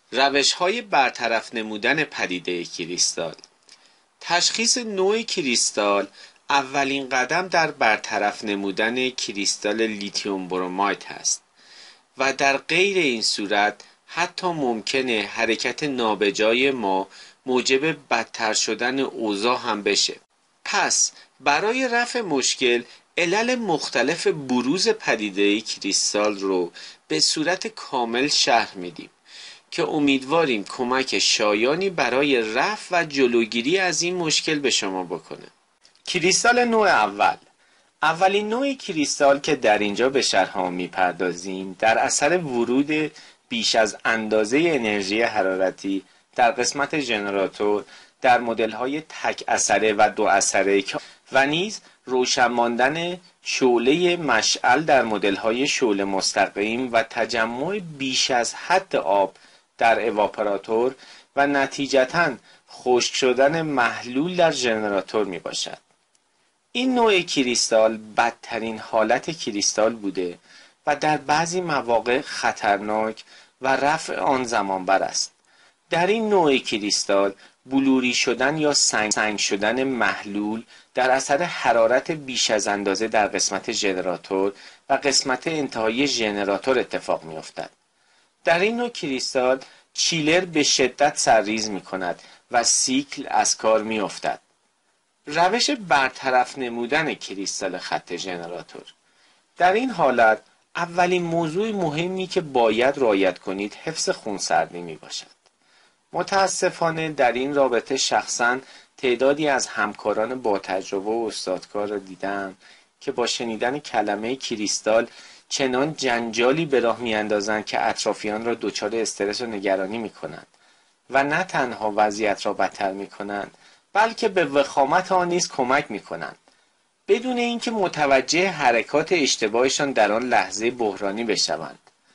روش‌های برطرف نمودن پدیده کریستال. تشخیص نوع کریستال اولین قدم در برطرف نمودن کریستال لیتیوم برومید است و در غیر این صورت حتی ممکنه حرکت نابجای ما موجب بدتر شدن اوضاع هم بشه. پس برای رفع مشکل علل مختلف بروز پدیده کریستال رو به صورت کامل شرح میدیم که امیدواریم کمک شایانی برای رفع و جلوگیری از این مشکل به شما بکنه. کریستال نوع اول. اولین نوع کریستال که در اینجا به شرح میپردازیم در اثر ورود بیش از اندازه انرژی حرارتی در قسمت ژنراتور در مدل‌های تک اثره و دو اثره و نیز روشن ماندن شعله مشعل در مدل‌های شعله مستقیم و تجمع بیش از حد آب در اواپوراتور و نتیجتاً خشک شدن محلول در ژنراتور می باشد. این نوع کریستال بدترین حالت کریستال بوده و در بعضی مواقع خطرناک و رفع آن زمان بر است. در این نوع کریستال بلوری شدن یا سنگ شدن محلول در اثر حرارت بیش از اندازه در قسمت ژنراتور و قسمت انتهایی ژنراتور اتفاق می افتد. در این نوع کریستال چیلر به شدت سرریز می کند و سیکل از کار می افتد. روش برطرف نمودن کریستال خط ژنراتور. در این حالت اولین موضوع مهمی که باید رعایت کنید حفظ خونسردی می باشد. متاسفانه در این رابطه شخصاً تعدادی از همکاران با تجربه و استادکار را دیدم که با شنیدن کلمه کریستال چنان جنجالی به راه میاندازند که اطرافیان را دچار استرس و نگرانی میکنند و نه تنها وضعیت را بدتر میکنند بلکه به وخامت آن نیز کمک میکنند بدون اینکه متوجه حرکات اشتباهشان در آن لحظه بحرانی بشوند.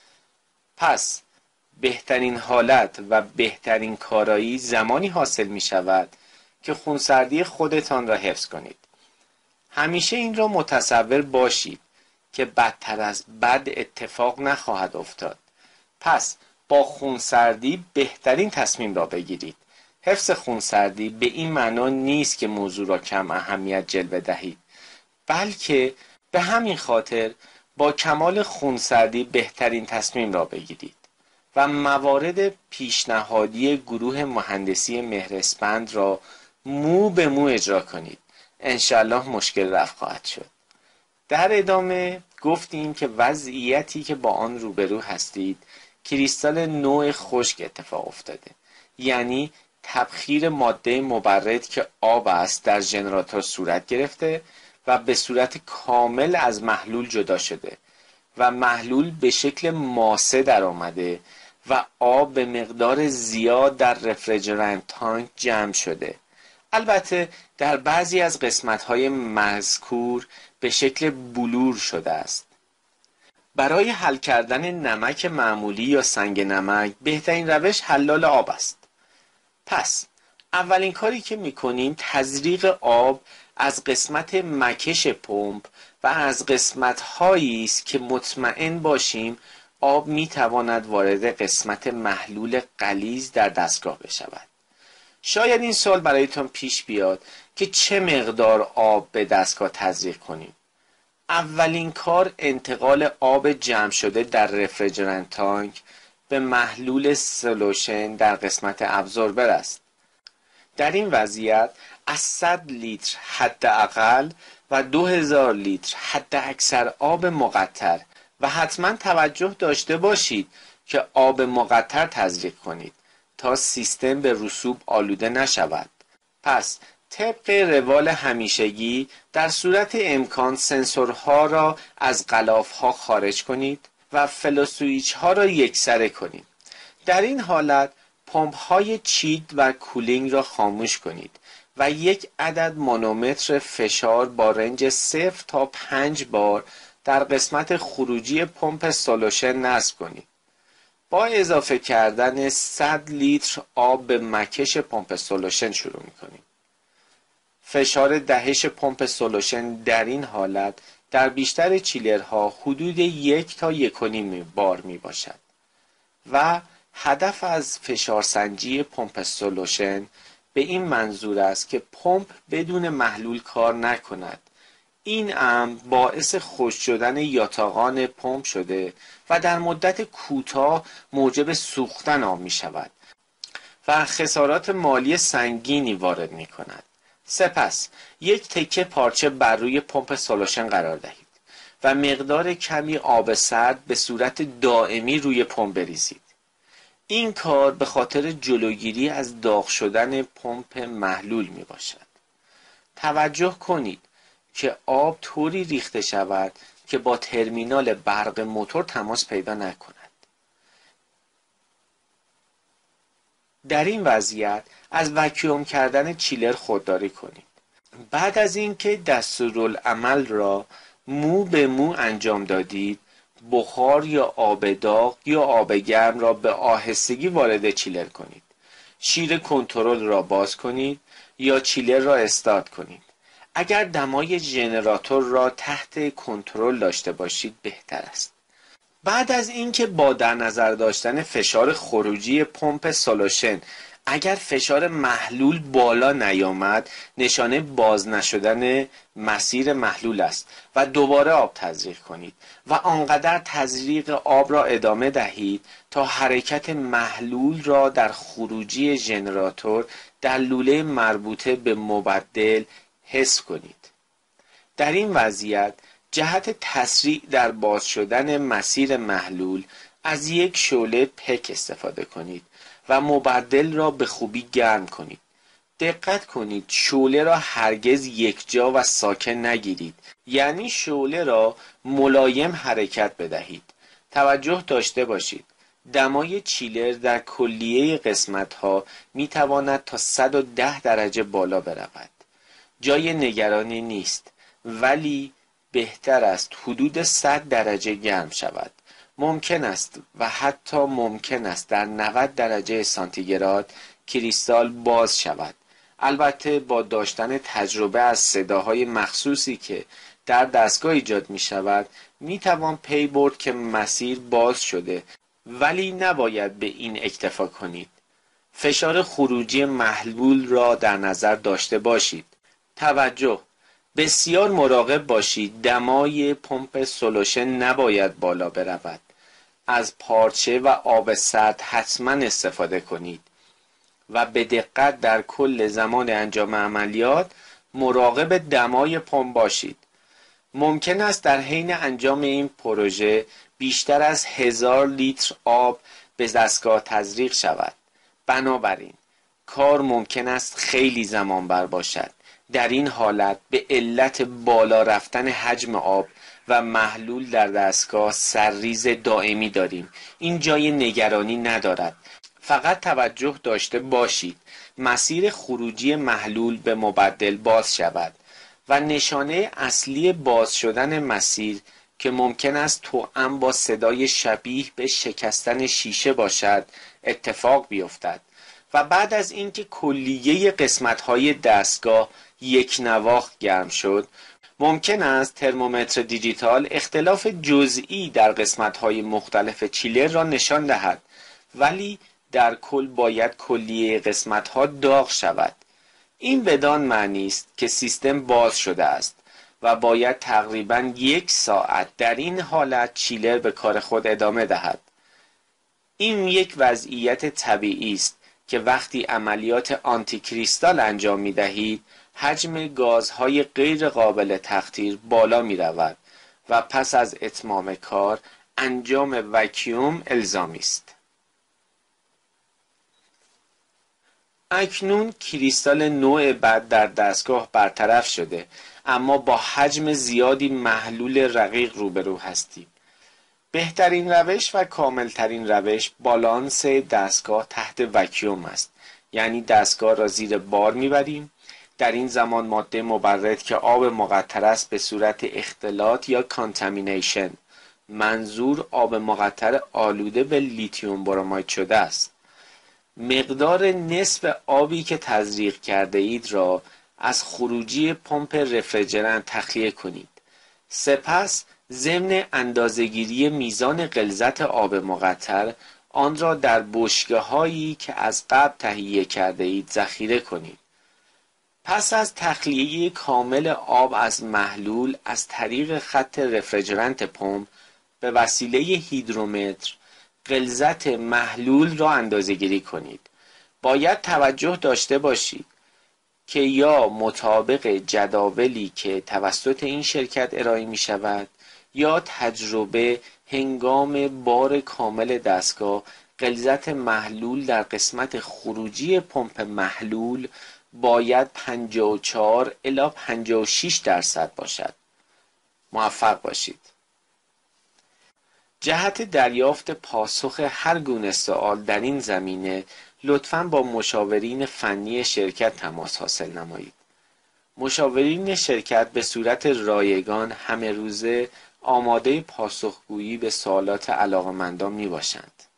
پس بهترین حالت و بهترین کارایی زمانی حاصل می شود که خونسردی خودتان را حفظ کنید. همیشه این را متصور باشید که بدتر از بد اتفاق نخواهد افتاد. پس با خونسردی بهترین تصمیم را بگیرید. حفظ خونسردی به این معنا نیست که موضوع را کم اهمیت جلوه دهید، بلکه به همین خاطر با کمال خونسردی بهترین تصمیم را بگیرید و موارد پیشنهادی گروه مهندسی مهراسپند را مو به مو اجرا کنید. انشالله مشکل رفع خواهد شد. در ادامه گفتیم که وضعیتی که با آن روبرو هستید کریستال نوع خشک اتفاق افتاده، یعنی تبخیر ماده مبرد که آب است در ژنراتور صورت گرفته و به صورت کامل از محلول جدا شده و محلول به شکل ماسه در آمده و آب به مقدار زیاد در رفریجرنت تانک جمع شده. البته در بعضی از قسمت‌های مذکور به شکل بلور شده است. برای حل کردن نمک معمولی یا سنگ نمک بهترین روش حلال آب است. پس اولین کاری که می‌کنیم تزریق آب از قسمت مکش پمپ و از قسمت‌هایی است که مطمئن باشیم آب می‌تواند وارد قسمت محلول غلیظ در دستگاه بشود. شاید این سوال برایتان پیش بیاد که چه مقدار آب به دستگاه تزریق کنیم. اولین کار انتقال آب جمع شده در رفریجرنت تانک به محلول سولوشن در قسمت ابزوربر است. در این وضعیت از 100 لیتر حداقل و 2000 لیتر حد اکثر آب مقطر و حتما توجه داشته باشید که آب مقطر تزریق کنید تا سیستم به رسوب آلوده نشود. پس طبق روال همیشگی در صورت امکان سنسورها را از غلافها خارج کنید و فلوسویچ ها را یکسره کنید. در این حالت پمپ های چید و کولینگ را خاموش کنید و یک عدد مانومتر فشار با رنج 0 تا 5 بار در قسمت خروجی پمپ سولوشن نصب کنید. با اضافه کردن 100 لیتر آب به مکش پمپ سولوشن شروع می‌کنیم. فشار دهش پمپ سولوشن در این حالت در بیشتر چیلرها حدود 1 تا 1.5 بار می باشد و هدف از فشارسنجی پمپ سولوشن به این منظور است که پمپ بدون محلول کار نکند. این امر باعث خشک شدن یاتاقان پمپ شده و در مدت کوتاه موجب سوختن آب می شود و خسارات مالی سنگینی وارد می کند. سپس یک تکه پارچه بر روی پمپ سولوشن قرار دهید و مقدار کمی آب سرد به صورت دائمی روی پمپ بریزید. این کار به خاطر جلوگیری از داغ شدن پمپ محلول می باشد. توجه کنید که آب طوری ریخته شود که با ترمینال برق موتور تماس پیدا نکند. در این وضعیت از وکیوم کردن چیلر خودداری کنید. بعد از اینکه دستورالعمل را مو به مو انجام دادید، بخار یا آب داغ یا آب گرم را به آهستگی وارد چیلر کنید. شیر کنترل را باز کنید یا چیلر را استارت کنید. اگر دمای ژنراتور را تحت کنترل داشته باشید بهتر است. بعد از اینکه با در نظر داشتن فشار خروجی پمپ سولوشن اگر فشار محلول بالا نیامد نشانه باز نشدن مسیر محلول است و دوباره آب تزریق کنید و آنقدر تزریق آب را ادامه دهید تا حرکت محلول را در خروجی ژنراتور در لوله مربوطه به مبدل حس کنید. در این وضعیت جهت تسریع در باز شدن مسیر محلول از یک شعله پک استفاده کنید و مبدل را به خوبی گرم کنید. دقت کنید شعله را هرگز یکجا و ساکن نگیرید، یعنی شعله را ملایم حرکت بدهید. توجه داشته باشید دمای چیلر در کلیه قسمت ها می تواند تا 110 درجه بالا برود. جای نگرانی نیست، ولی بهتر است حدود 100 درجه گرم شود. ممکن است و حتی ممکن است در 90 درجه سانتیگراد کریستال باز شود. البته با داشتن تجربه از صداهای مخصوصی که در دستگاه ایجاد می شود می توان پی برد که مسیر باز شده، ولی نباید به این اکتفا کنید. فشار خروجی محلول را در نظر داشته باشید. توجه، بسیار مراقب باشید دمای پمپ سولوشن نباید بالا برود. از پارچه و آب سرد حتما استفاده کنید و به دقت در کل زمان انجام عملیات مراقب دمای پمپ باشید. ممکن است در حین انجام این پروژه بیشتر از 1000 لیتر آب به دستگاه تزریق شود. بنابراین کار ممکن است خیلی زمان بر باشد. در این حالت به علت بالا رفتن حجم آب و محلول در دستگاه سرریز دائمی داریم. این جای نگرانی ندارد. فقط توجه داشته باشید مسیر خروجی محلول به مبدل باز شود و نشانه اصلی باز شدن مسیر که ممکن است توأم با صدای شبیه به شکستن شیشه باشد اتفاق بیفتد و بعد از اینکه کلیه قسمت‌های دستگاه یک نواخت گرم شد ممکن است ترمومتر دیجیتال اختلاف جزئی در قسمت‌های مختلف چیلر را نشان دهد، ولی در کل باید کلیه قسمت‌ها داغ شود. این بدان معنی است که سیستم باز شده است و باید تقریباً 1 ساعت در این حالت چیلر به کار خود ادامه دهد. این یک وضعیت طبیعی است که وقتی عملیات آنتی کریستال انجام می دهید حجم گازهای غیر قابل تخدیر بالا می رود و پس از اتمام کار انجام وکیوم الزامی است. اکنون کریستال نوع بعد در دستگاه برطرف شده، اما با حجم زیادی محلول رقیق روبرو هستیم. بهترین روش و کاملترین روش بالانس دستگاه تحت وکیوم است، یعنی دستگاه را زیر بار میبریم. در این زمان ماده مبرد که آب مقطر است به صورت اختلاط یا کانتامینیشن، منظور آب مقطر آلوده به لیتیوم برومید شده است. مقدار نصف آبی که تزریق کرده اید را از خروجی پمپ رفریجرنت تخلیه کنید. سپس ضمن اندازه‌گیری میزان غلظت آب مقطر آن را در بشکه‌هایی که از قبل تهیه کرده اید ذخیره کنید. پس از تخلیه کامل آب از محلول از طریق خط رفریجرنت پمپ به وسیله هیدرومتر غلظت محلول را اندازه‌گیری کنید. باید توجه داشته باشید که یا مطابق جداولی که توسط این شرکت ارائه می شود یا تجربه هنگام بار کامل دستگاه غلظت محلول در قسمت خروجی پمپ محلول باید 54 الی 56% باشد. موفق باشید. جهت دریافت پاسخ هر گونه سوال در این زمینه لطفاً با مشاورین فنی شرکت تماس حاصل نمایید. مشاورین شرکت به صورت رایگان همه روزه آماده پاسخگویی به سوالات علاقه‌مندان می باشند.